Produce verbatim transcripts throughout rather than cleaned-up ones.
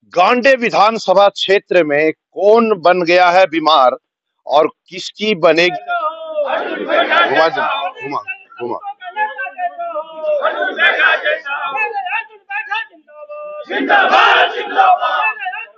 गांडे विधानसभा क्षेत्र में कौन बन गया है बीमार और किसकी बनेगी? घुमा जा, घुमा घुमा जिंदाबाद जिंदाबाद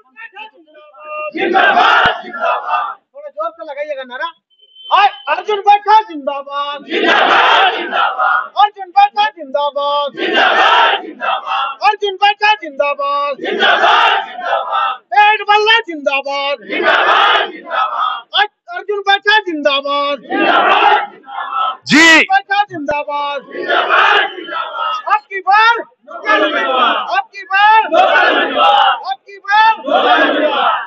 जिंदाबाद जिंदाबाद। थोड़ा जोर से लगाइएगा नारा। अर्जुन बैठा जिंदाबाद जिंदाबाद जिंदाबाद। अर्जुन बैठा जिंदाबाद जिंदाबाद जिंदाबाद। अर्जुन बैठा जिंदाबाद जिंदाबाद जिंदाबाद। पेट बल्ला जिंदाबाद जिंदाबाद जिंदाबाद। अर्जुन बैठा जिंदाबाद जिंदाबाद जिंदाबाद। जी बैठा जिंदाबाद जिंदाबाद जिंदाबाद। आपकी बार आपकी बार आपकी बार।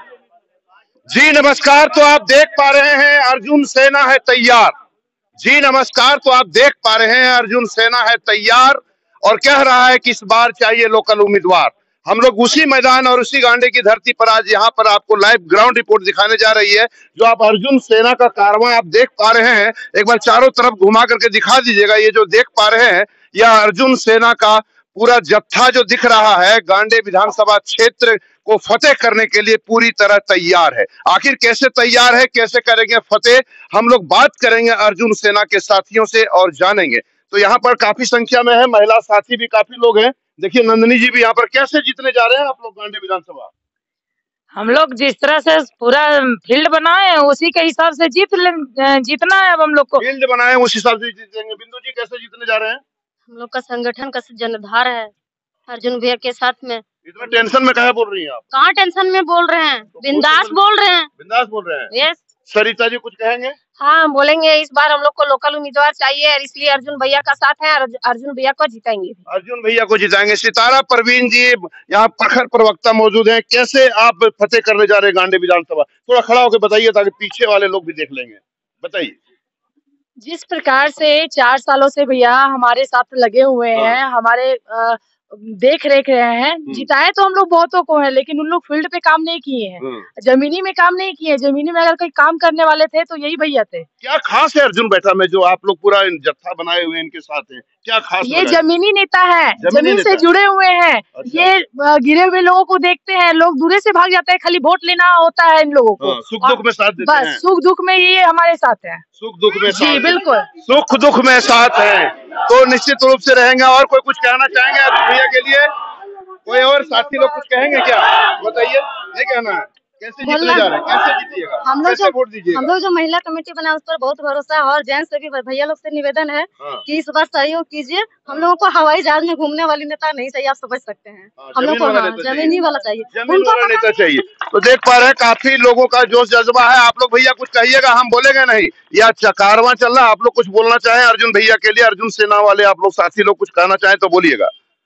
जी नमस्कार। तो आप देख पा रहे हैं अर्जुन सेना है तैयार। जी नमस्कार। तो आप देख पा रहे हैं अर्जुन सेना है तैयार और कह रहा है कि इस बार चाहिए लोकल उम्मीदवार। हम लोग उसी मैदान और उसी गांडे की धरती पर आज यहाँ पर आपको लाइव ग्राउंड रिपोर्ट दिखाने जा रही है। जो आप अर्जुन सेना का कारवां आप देख पा रहे हैं, एक बार चारों तरफ घुमा करके दिखा दीजिएगा। ये जो देख पा रहे हैं यह अर्जुन सेना का पूरा जत्था जो दिख रहा है गांडे विधानसभा क्षेत्र को फतेह करने के लिए पूरी तरह तैयार है। आखिर कैसे तैयार है, कैसे करेंगे फतेह, हम लोग बात करेंगे अर्जुन सेना के साथियों से और जानेंगे। तो यहाँ पर काफी संख्या में है, महिला साथी भी काफी लोग हैं। देखिए नंदिनी जी भी यहाँ पर। कैसे जीतने जा रहे हैं आप लोग गांडे विधानसभा? हम लोग जिस तरह से पूरा फील्ड बनाए हैं उसी के हिसाब से जीत जीतना है। अब हम लोग को फील्ड बनाए उस हिसाब से जीतेंगे। बिंदु जी कैसे जीतने जा रहे हैं? हम लोग का संगठन का जनधार है अर्जुन भैया के साथ में। इतना टेंशन में कहाँ बोल रही हैं आप? कहाँ टेंशन में बोल रहे हैं, बिंदास बोल रहे हैं। बिंदास बोल रहे हैं। यस। सरिता जी कुछ कहेंगे? हाँ बोलेंगे। इस बार हम लोग को लोकल उम्मीदवार चाहिए और इसलिए अर्जुन भैया का साथ है और अर्जुन भैया को जिताएंगे। अर्जुन भैया को जिताएंगे। सितारा परवीन जी यहाँ प्रखर प्रवक्ता मौजूद हैं। कैसे आप फतेह करने जा रहे हैं गांडे विधानसभा? थोड़ा खड़ा होकर बताइए ताकि पीछे वाले लोग भी देख लेंगे। बताइए। जिस प्रकार से चार सालों से भैया हमारे साथ लगे हुए हैं, हमारे आ, देख रेख रहे हैं, जिताए तो हम लोग बहुतों को है लेकिन उन लोग फील्ड पे काम नहीं किए हैं, जमीनी में काम नहीं किए। जमीनी में अगर कोई काम करने वाले थे तो यही भैया थे। क्या खास है अर्जुन बैठा में जो आप लोग पूरा जत्था बनाए हुए इनके साथ हैं? क्या खास? ये जमीनी नेता है, जमीन से जुड़े हुए हैं। अच्छा। ये गिरे हुए लोगों को देखते हैं, लोग दूर से भाग जाते हैं, खाली वोट लेना होता है इन लोगों को। सुख दुख में साथ देते हैं। बस सुख दुख में ये हमारे साथ है। सुख दुख में जी बिल्कुल सुख दुख में साथ है तो निश्चित रूप से रहेंगे। और कोई कुछ कहना चाहेंगे अर्जुन भैया के लिए? कोई और साथी लोग कुछ कहेंगे क्या? बताइए। ये कहना है कैसे जीतने जा रहे हैं, कैसे जीतिएगा, हम लोग कैसे वोट दीजिएगा? हम लोग जो महिला कमेटी बना उस पर बहुत भरोसा है और जेंट्स से भी भैया लोग से निवेदन है कि इस बार सहयोग कीजिए। हम लोगों को हवाई जहाज में घूमने वाली नेता नहीं चाहिए, आप समझ सकते हैं। हम लोग को जमीनी वाला चाहिए, जमीन वाला नेता चाहिए। तो देख पा रहे हैं काफी लोगों का जोश जज्बा है। आप लोग भैया कुछ कहिएगा, हम बोलेंगे नहीं। या कारवां चल रहा है, आप लोग कुछ बोलना चाहें अर्जुन भैया के लिए? अर्जुन सेना वाले आप लोग साथी लोग कुछ कहना चाहें तो बोलिएगा।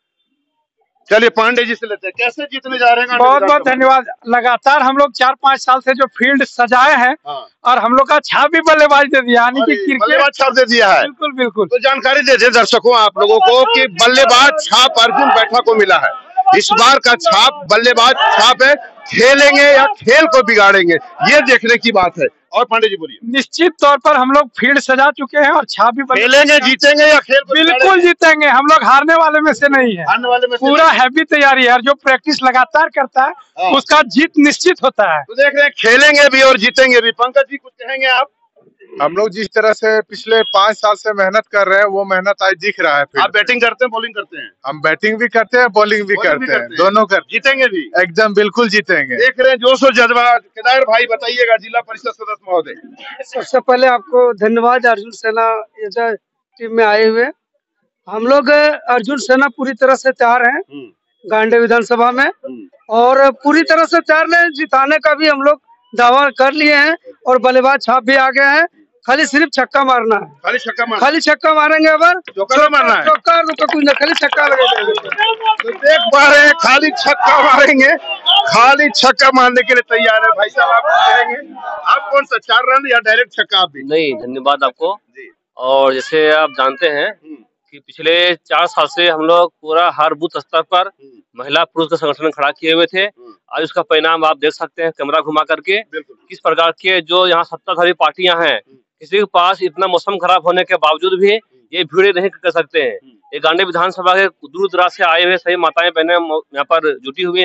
चलिए पांडे जी से लेते हैं। कैसे जीतने जा रहे हैं? बहुत बहुत धन्यवाद। लगातार हम लोग चार पाँच साल से जो फील्ड सजाए हैं और हम लोग का छाप भी बल्लेबाज दे दिया, यानी कि क्रिकेट छाप दे दिया है। बिल्कुल बिल्कुल। तो जानकारी दे दे दर्शकों आप लोगों को कि बल्लेबाज छाप अर्जुन बैठा को मिला है। इस बार का छाप बल्लेबाज छाप है। खेलेंगे या खेल को बिगाड़ेंगे, ये देखने की बात है। और पांडे जी बोलिए। निश्चित तौर पर हम लोग फील्ड सजा चुके हैं और छाप भी खेलेंगे, जीतेंगे या खेल को बिल्कुल जीतेंगे। हम लोग हारने वाले में से नहीं है, हारने वाले में पूरा हैवी तैयारी है। जो प्रैक्टिस लगातार करता है उसका जीत निश्चित होता है। तो देख रहे हैं खेलेंगे भी और जीतेंगे भी। पंकज जी कुछ कहेंगे आप? हम लोग जिस तरह से पिछले पाँच साल से मेहनत कर रहे हैं वो मेहनत आज दिख रहा है। आप बैटिंग करते हैं, बॉलिंग करते हैं? हम बैटिंग भी करते हैं, बॉलिंग भी करते हैं, दोनों कर। जीतेंगे भी? एकदम बिल्कुल जीतेंगे। देख रहे हैं जोश और जज्बा। केदार भाई बताइएगा, जिला परिषद सदस्य महोदय। सबसे पहले आपको धन्यवाद अर्जुन सेना टीम में आए हुए। हम लोग अर्जुन सेना पूरी तरह से तैयार हैं गांडे विधानसभा में और पूरी तरह से तैयार है। जिताने का भी हम लोग दावा कर लिए हैं और बल्लेबाज छाप भी आ गए हैं। खाली सिर्फ छक्का मारना है। खाली छक्का मार खाली छक्का मारेंगे। अब चौका मारना है। चौका रुका कुछ नहीं, खाली छक्का लगेगा। तो देख पा रहे हैं खाली छक्का मारेंगे। खाली छक्का मारने के लिए तैयार है। भाई साहब आप कहेंगे आप कौन सा, चार रन या डायरेक्ट छक्का? आप भी नहीं। धन्यवाद आपको जी। और जैसे आप जानते हैं कि पिछले चार साल से हम लोग पूरा हर बूथ स्तर पर महिला पुरुष का संगठन खड़ा किए हुए थे। आज उसका परिणाम आप देख सकते हैं कैमरा घुमा करके। किस प्रकार के जो यहाँ सत्ताधारी पार्टियां हैं, किसी के पास इतना मौसम खराब होने के बावजूद भी ये भीड़ नहीं कर सकते हैं। ये गांडे विधानसभा के दूर दराज से आए हुए सभी माताएं बहनें यहाँ पर जुटी हुई हैं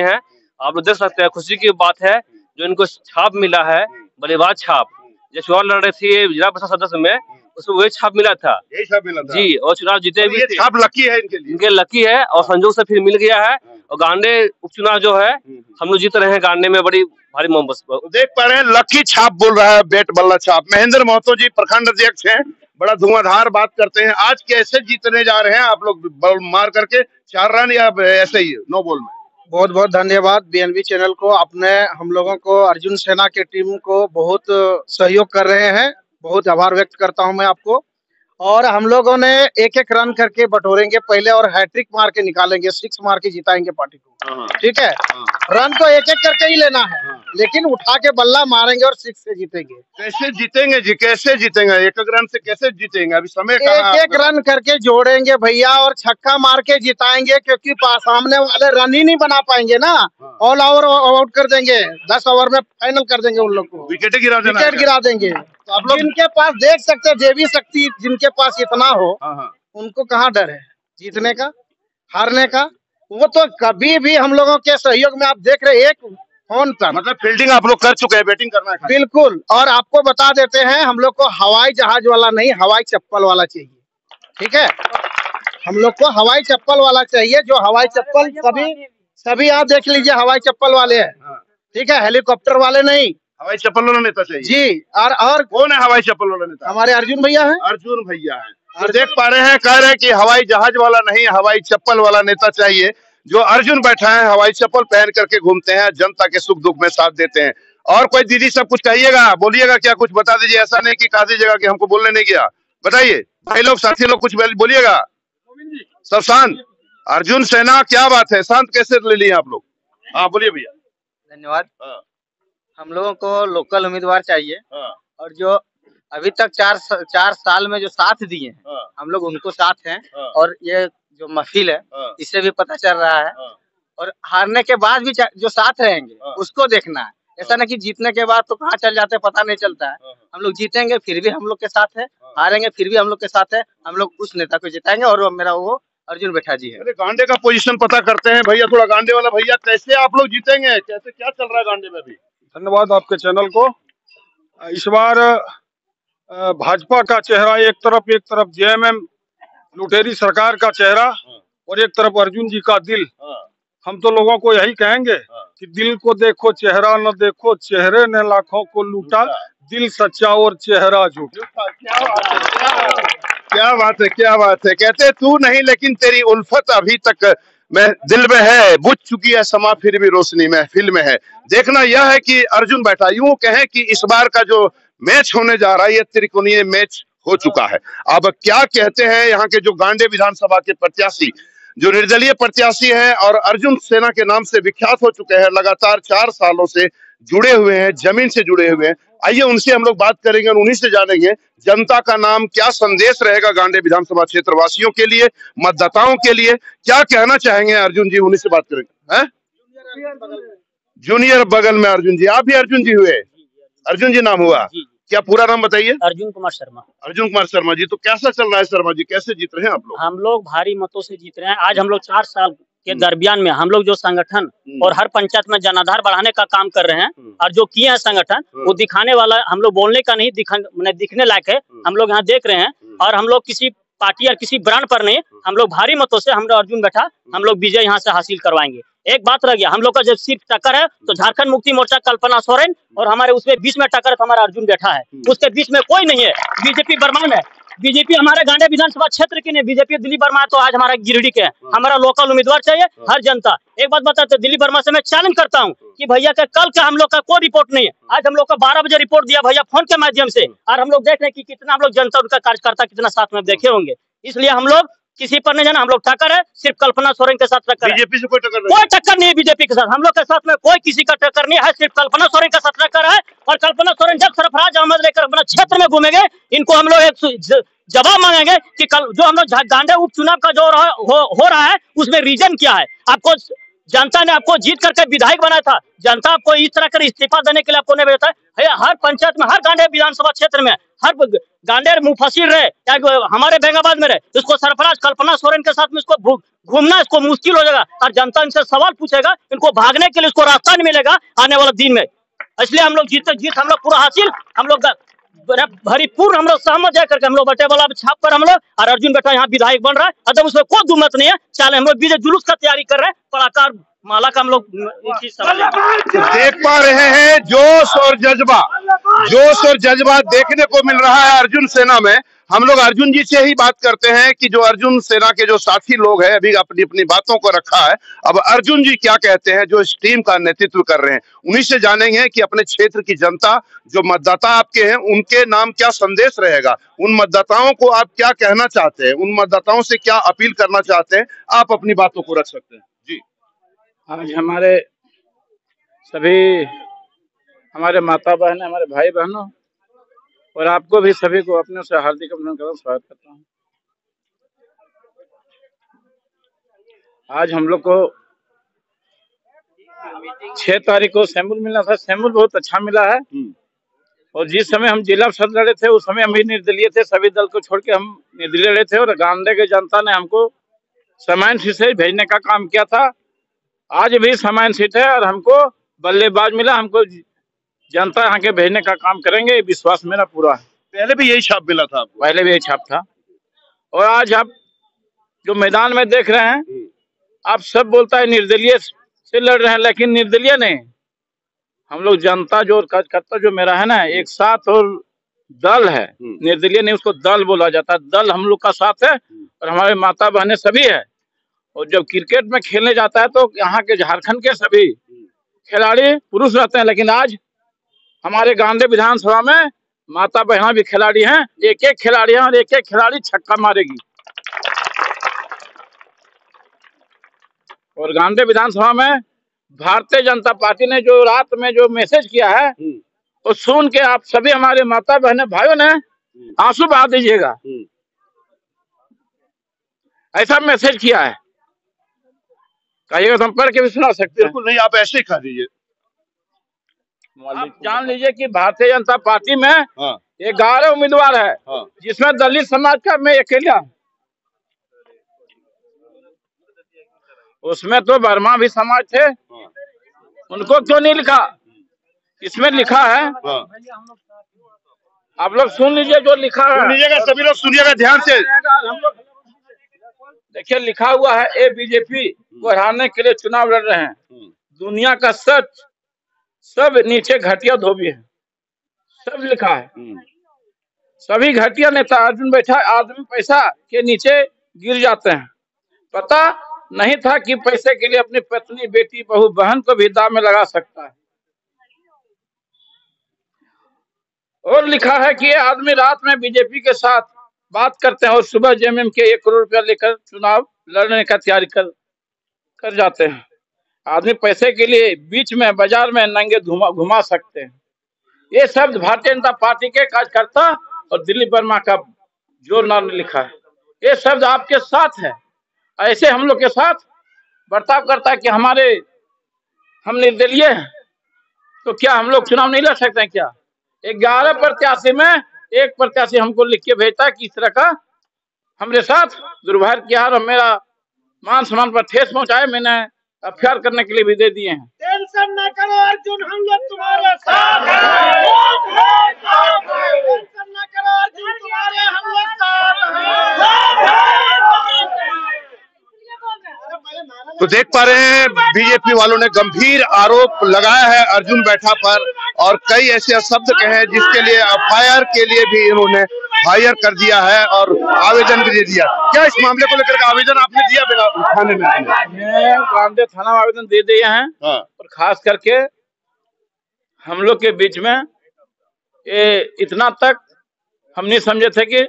आप लोग देख सकते हैं, खुशी की बात है जो इनको छाप मिला है, बल्लेबाज छाप। जो चुनाव लड़ रहे थे जिला परिषद सदस्य में, उसमें वही छाप मिला था। यही छाप मिला था जी, और चुनाव जीते भी थे। छाप लकी है इनके लिए, इनके लकी है और संजोग से फिर मिल गया है। और गांडे उपचुनाव जो है हम लोग जीत रहे हैं गांडे में, बड़ी भारी मोहब्बत। देख पा रहे हैं लकी छाप बोल रहा है, बेट बल्ला छाप। महेंद्र महतो जी प्रखंड अध्यक्ष हैं, बड़ा धुआंधार बात करते हैं। आज कैसे जीतने जा रहे हैं आप लोग, बॉल मार करके चार रन या ऐसे ही नो बॉल में? बहुत बहुत धन्यवाद बीएनबी चैनल को, आपने हम लोगों को अर्जुन सेना की टीम को बहुत सहयोग कर रहे हैं, बहुत आभार व्यक्त करता हूं मैं आपको। और हम लोगों ने एक एक रन करके बटोरेंगे पहले और हैट्रिक मार के निकालेंगे, सिक्स मार के जिताएंगे पार्टी को, ठीक है। रन तो एक एक करके ही लेना है, लेकिन उठा के बल्ला मारेंगे और सिक्स से जीतेंगे। कैसे जीतेंगे जी, कैसे जीतेंगे? एक एक रन से कैसे जीतेंगे? अभी समय एक एक रन करके जोड़ेंगे भैया और छक्का मार के जिताएंगे, क्योंकि सामने वाले रन ही नहीं बना पाएंगे ना। ऑल ओवर आउट कर देंगे, दस ओवर में फाइनल कर देंगे उन लोग को, विकेट गिरा देना, विकेट गिरा देंगे। तो आप लोग जिनके पास देख सकते हैं, देवी शक्ति जिनके पास इतना हो, उनको कहाँ डर है जीतने का, हारने का? वो तो कभी भी हम लोगों के सहयोग में, आप देख रहे एक फोन पर, मतलब फील्डिंग आप लोग कर चुके हैं, बैटिंग करना है बिल्कुल। और आपको बता देते हैं, हम लोग को हवाई जहाज वाला नहीं, हवाई चप्पल वाला चाहिए, ठीक है। हम लोग को हवाई चप्पल वाला चाहिए, जो हवाई चप्पल सभी सभी आप देख लीजिए हवाई चप्पल वाले हैं, ठीक है, हेलीकॉप्टर वाले नहीं। हवाई चप्पल वाला नेता चाहिए जी। और और कौन है हवाई चप्पल वाला नेता? हमारे अर्जुन भैया है। अर्जुन भैया है। तो देख पा रहे हैं, कह रहे हैं कि हवाई जहाज वाला नहीं, हवाई चप्पल वाला नेता चाहिए। जो अर्जुन बैठा है हवाई चप्पल पहन करके घूमते हैं, जनता के सुख दुख में साथ देते हैं। और कोई दीदी सब कुछ कहिएगा, बोलिएगा, क्या कुछ बता दीजिए, ऐसा नहीं कि कह दीजिएगा कि हमको बोलने नहीं गया। बताइए भाई लोग, साथी लोग कुछ बोलिएगा, सब शांत। अर्जुन सेना, क्या बात है, शांत कैसे ले लिए आप लोग? हाँ बोलिए भैया। धन्यवाद। हम लोगों को लोकल उम्मीदवार चाहिए, और जो अभी तक चार चार साल में जो साथ दिए हैं, हम लोग उनको साथ हैं। और ये जो महफिल है, इससे भी पता चल रहा है। और हारने के बाद भी जो साथ रहेंगे उसको देखना है, ऐसा नहीं कि जीतने के बाद तो कहाँ चल जाते हैं पता नहीं चलता है। हम लोग जीतेंगे फिर भी हम लोग के साथ है, हारेंगे फिर भी हम लोग के साथ है। हम लोग उस नेता को जिताएंगे, और मेरा वो अर्जुन बैठा जी है। अरे गांडे का पोजीशन पता करते हैं भैया, थोड़ा गांडे वाला भैया, कैसे आप लोग जीतेंगे, कैसे क्या चल रहा है गांडे में भी? धन्यवाद आपके चैनल को। इस बार भाजपा का चेहरा एक तरफ, एक तरफ जेएमएम लुटेरी सरकार का चेहरा, और एक तरफ अर्जुन जी का दिल। हम तो लोगों को यही कहेंगे कि दिल को देखो चेहरा न देखो, चेहरे ने लाखों को लूटा, दिल सच्चा और चेहरा झूठा। क्या बात है, क्या बात है। कहते तू नहीं लेकिन तेरी उल्फत अभी तक मैं दिल में है, बुझ चुकी है समा फिर भी रोशनी महफिल में है। देखना यह है कि अर्जुन बैठा, यूं कहें कि इस बार का जो मैच होने जा रहा है, ये त्रिकोणीय मैच हो चुका है। अब क्या कहते हैं यहाँ के जो गांडे विधानसभा के प्रत्याशी, जो निर्दलीय प्रत्याशी हैं और अर्जुन सेना के नाम से विख्यात हो चुके हैं, लगातार चार सालों से जुड़े हुए हैं, जमीन से जुड़े हुए हैं। आइए उनसे हम लोग बात करेंगे और उन्हीं से जानेंगे जनता का नाम, क्या संदेश रहेगा गांडे विधानसभा क्षेत्र वासियों के लिए, मतदाताओं के लिए, क्या कहना चाहेंगे अर्जुन जी, उन्हीं से बात करेंगे। हैं? जूनियर बगल में अर्जुन जी, आप भी अर्जुन जी हुए? अर्जुन जी नाम हुआ, क्या पूरा नाम बताइए? अर्जुन कुमार शर्मा। अर्जुन कुमार शर्मा जी, तो कैसा चल रहा है शर्मा जी, कैसे जीत रहे हैं आप लोग? हम लोग भारी मतों से जीत रहे हैं। आज हम लोग चार साल के दरमियान में हम लोग जो संगठन और हर पंचायत में जनाधार बढ़ाने का काम कर रहे हैं, और जो किए हैं संगठन, वो दिखाने वाला, हम लोग बोलने का नहीं, दिखा दिखने लायक है। हम लोग यहाँ देख रहे हैं, और हम लोग किसी पार्टी या किसी ब्रांड पर नहीं, हम लोग भारी मतों से, हम लोग अर्जुन बैठा, हम लोग विजय यहाँ से हासिल करवाएंगे। एक बात रह गया, हम लोग का जब सिर्फ टक्कर है तो झारखंड मुक्ति मोर्चा कल्पना सोरेन, और हमारे उसमें बीच में टक्कर तो हमारा अर्जुन बैठा है, उसके बीच में कोई नहीं है। बीजेपी बर्मान है, बीजेपी हमारे गांडे विधानसभा क्षेत्र की नहीं, बीजेपी दिलीप वर्मा तो आज हमारा गिरिडीह के है। हमारा लोकल उम्मीदवार चाहिए, हर जनता। एक बात बताते, दिलीप वर्मा से मैं चैलेंज करता हूँ कि भैया का कल का हम लोग का कोई रिपोर्ट नहीं है, आज हम लोग का बारह बजे रिपोर्ट दिया भैया फोन के माध्यम से, और हम लोग देख रहे हैं कि कितना हम लोग जनता, उनका कार्यकर्ता कितना साथ में देखे होंगे। इसलिए हम लोग किसी पर नहीं जाना, हम लोग टक्कर है सिर्फ कल्पना सोरेन के साथ टक्कर है। बीजेपी से कोई टक्कर नहीं, कोई टक्कर नहीं है बीजेपी के साथ, हम लोग के साथ में कोई किसी का टक्कर नहीं है, सिर्फ कल्पना सोरेन के साथ टक्कर है। और कल्पना सोरेन जब सरफराज अहमद लेकर अपना क्षेत्र में घूमेंगे, इनको हम लोग एक जवाब मांगेंगे कि कल जो हम लोग गांडे उपचुनाव का जो हो, हो रहा है, उसमें रीजन क्या है। आपको जनता ने आपको जीत करके विधायक बनाया था, जनता आपको इस तरह कर इस्तीफा देने के लिए आपको नहीं भेजा है। हर पंचायत में, हर गांडे विधानसभा क्षेत्र में हर गांडेर मुफसिर रहे चाहे हमारे बेंगाबाद में रहे, इसको सरफराज कल्पना सोरेन के साथ में इसको घूमना इसको मुश्किल हो जाएगा और जनता इनसे सवाल पूछेगा, इनको भागने के लिए इसको रास्ता नहीं मिलेगा आने वाले दिन में। इसलिए हम लोग जीत जीत हम लोग पूरा हासिल, हम लोग भरीपूर्ण हम लोग सहमत है करके हम लोग बटे वाला छाप कर हम लोग और अर्जुन बेटा यहाँ विधायक बन रहा है, अदब उसमें कोई दुमत नहीं है। चाले हम लोग विजय जुलूस का तैयारी कर रहे हैं, कलाकार माला का हम लोग देख पा रहे हैं जोश और जज्बा, जोश और जज्बा देखने को मिल रहा है अर्जुन सेना में। हम लोग अर्जुन जी से ही बात करते हैं कि जो अर्जुन सेना के जो साथी लोग हैं अभी अपनी अपनी बातों को रखा है, अब अर्जुन जी क्या कहते हैं जो इस टीम का नेतृत्व कर रहे हैं, उन्हीं से जानेंगे कि अपने क्षेत्र की जनता जो मतदाता आपके हैं उनके नाम क्या संदेश रहेगा, उन मतदाताओं को आप क्या कहना चाहते हैं, उन मतदाताओं से क्या अपील करना चाहते हैं, आप अपनी बातों को रख सकते हैं जी। आज हमारे सभी हमारे माता बहन, हमारे भाई बहनों और आपको भी सभी को अपने से हार्दिक अभिनंदन स्वागत करता हूँ। आज हम लोग को छह तारीख को सैंपल मिला था, सैंपल बहुत अच्छा मिला है और जिस समय हम जिला परिषद लड़े थे उस समय हम भी निर्दलीय थे, सभी दल को छोड़ के हम निर्दलीय लड़े थे और गांधे के जनता ने हमको सामान्य सीट से भेजने का काम किया था। आज भी सामान्य सीट है और हमको बल्लेबाज मिला, हमको जनता यहाँ के भेजने का काम करेंगे, विश्वास मेरा पूरा है। पहले भी यही छाप मिला था आपको? पहले भी यही छाप था और आज आप जो मैदान में देख रहे हैं, आप सब बोलता है निर्दलीय से लड़ रहे हैं, लेकिन निर्दलीय नहीं, हम लोग जनता जो कार्यकर्ता जो मेरा है ना एक साथ और दल है, निर्दलीय नहीं उसको दल बोला जाता है। दल हम लोग का साथ है और हमारे माता बहनें सभी है। और जब क्रिकेट में खेलने जाता है तो यहाँ के झारखंड के सभी खिलाड़ी पुरुष रहते हैं, लेकिन आज हमारे गांधी विधानसभा में माता बहना भी खिलाड़ी हैं, एक एक खिलाड़ी हैं और एक एक खिलाड़ी छक्का मारेगी। और गांधी विधानसभा में भारतीय जनता पार्टी ने जो रात में जो मैसेज किया है वो सुन के आप सभी हमारे माता बहने भाइयों ने आंसू बहा दीजिएगा, ऐसा मैसेज किया है, कहिएगा तो हम पढ़ के भी सुना सकते हैं। बिल्कुल नहीं, आप ऐसे ही कह दीजिए। आप जान लीजिए कि भारतीय जनता पार्टी में ग्यारह उम्मीदवार है, जिसमें दलित समाज का मैं अकेला, उसमें तो वर्मा भी समाज थे, उनको क्यों नहीं लिखा, इसमें लिखा है, आप लोग सुन लीजिए जो लिखा है, सुनिएगा सभी लोग सुनिएगा ध्यान से। देखिए लिखा हुआ है, ए बीजेपी को हराने के लिए चुनाव लड़ रहे हैं, दुनिया का सच सब नीचे घटिया धोबी है, सब लिखा है, सभी घटिया नेता अर्जुन बैठा आदमी पैसा के नीचे गिर जाते हैं। पता नहीं था कि पैसे के लिए अपनी पत्नी, बेटी, बहू, बहन को भी दाव में लगा सकता है। और लिखा है कि ये आदमी रात में बीजेपी के साथ बात करते हैं और सुबह जेएमएम के एक करोड़ रुपया लेकर चुनाव लड़ने का तैयारी कर कर जाते हैं। आदमी पैसे के लिए बीच में बाजार में नंगे घुमा घुमा सकते हैं। ये शब्द भारतीय जनता पार्टी के कार्यकर्ता और दिलीप वर्मा का जोरदार ने लिखा है। ये शब्द आपके साथ है, ऐसे हम लोग के साथ बर्ताव करता है कि हमारे हम निर्दलीय हैं तो क्या हम लोग चुनाव नहीं लड़ सकते हैं क्या? ग्यारह प्रत्याशी में एक प्रत्याशी हमको लिख के भेजता है कि इस तरह का हमारे साथ दुर्भाग्य किया और मेरा मान सम्मान पर ठेस पहुंचाए, मैंने अफेयर करने के लिए भी दे दिए हैं। टेंशन न करो अर्जुन, हम लोग तुम्हारे साथ हैं। टेंशन न करो अर्जुन, तुम्हारे हम लोग साथ हैं। तो देख पा रहे हैं बीजेपी वालों ने गंभीर आरोप लगाया है अर्जुन बैठा पर और कई ऐसे शब्द कहे हैं जिसके लिए एफआईआर के लिए भी इन्होंने हायर कर दिया है और आवेदन भी दे दिया। क्या इस मामले को लेकर आवेदन आपने दिया थाने में? गांधी थाना में आवेदन दे दिए हैं और खास करके हम लोग के बीच में ये इतना तक हम नहीं समझे थे कि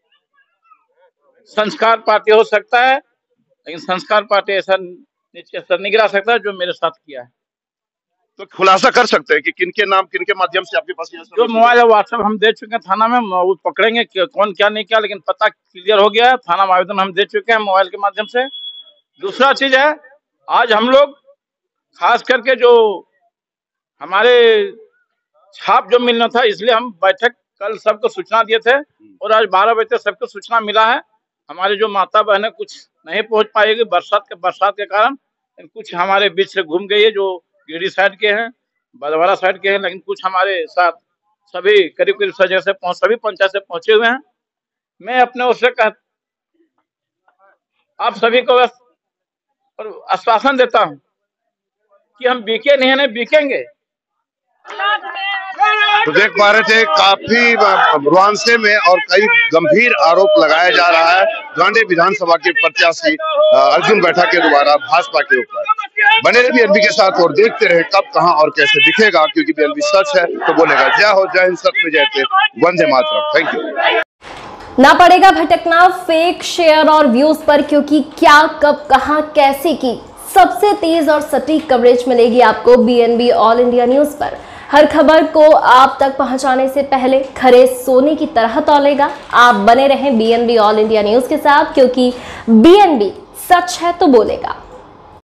संस्कार पार्टी हो सकता है, लेकिन संस्कार पार्टी ऐसा नीचे सर नहीं गिरा सकता जो मेरे साथ किया है। तो खुलासा कर सकते हैं कि किनके नाम किनके माध्यम से आपके पास जो मोबाइल है व्हाट्सएप हम दे चुके हैं थाना में, वो पकड़ेंगे कौन क्या नहीं किया, लेकिन पता क्लियर हो गया है। थाना में आवेदन हम दे चुके हैं मोबाइल के माध्यम से। दूसरा चीज है, आज हम लोग खास करके जो हमारे छाप जो मिलना था इसलिए हम बैठक कल सबको सूचना दिए थे और आज बारह बजे तक सबको सूचना मिला है। हमारे जो माता बहनें कुछ नहीं पहुंच पाएगी बरसात के बरसात के कारण, कुछ हमारे बीच से घूम गई है जो गिरिडीह साइड के हैं, बलवाड़ा साइड के हैं, लेकिन कुछ हमारे साथ सभी करीब करीब सौ जगह से पहुंच सभी पंचायत से पहुंचे हुए हैं। मैं अपने ओर से कह आप सभी को आश्वासन देता हूं कि हम बीके नहीं है, बिकेंगे। तो देख पा रहे थे काफी रुआंसे में और कई गंभीर आरोप लगाया जा रहा है गांडेय विधानसभा के प्रत्याशी अर्जुन बैठा के द्वारा भाजपा के ऊपर। बने रहे बीएनबी के साथ और देखते रहे कब कहां और कैसे दिखेगा, क्योंकि बीएनबी सच है तो बोलेगा। जय हो, जय हिंद, सत्य में जयते, वंदे मातरम। Thank you. ना पड़ेगा भटकना फेक शेयर और व्यूज पर, क्योंकि क्या कब कहां कैसे की सबसे तेज और सटीक कवरेज मिलेगी आपको बीएनबी ऑल इंडिया न्यूज पर। हर खबर को आप तक पहुंचाने से पहले खरे सोने की तरह तौलेगा। आप बने रहें बीएनबी ऑल इंडिया न्यूज के साथ, क्योंकि बीएनबी सच है तो बोलेगा।